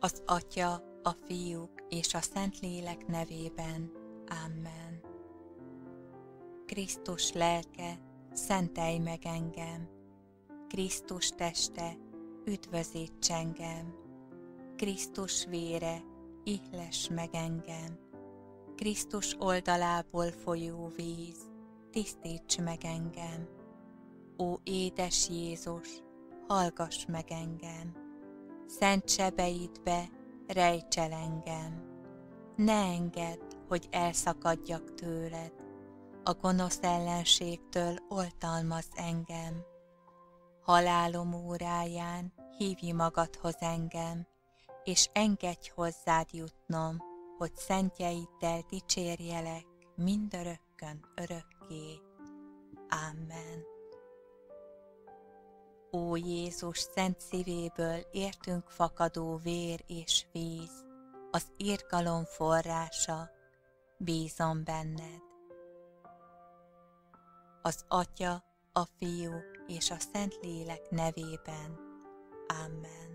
Az Atya, a Fiú és a Szentlélek nevében. Amen. Krisztus lelke, szentelj meg engem! Krisztus teste, üdvözíts engem! Krisztus vére, ihless meg engem! Krisztus oldalából folyó víz, tisztíts meg engem! Ó édes Jézus, hallgass meg engem! Szent sebeidbe rejts el engem! Ne engedd, hogy elszakadjak tőled, a gonosz ellenségtől oltalmazz engem. Halálom óráján hívj magadhoz engem, és engedj hozzád jutnom, hogy szentjeiddel dicsérjelek mindörökkön örökké. Amen. Ó Jézus szent szívéből értünk fakadó vér és víz, az irgalom forrása, bízom benned. Az Atya, a Fiú és a Szentlélek nevében. Amen.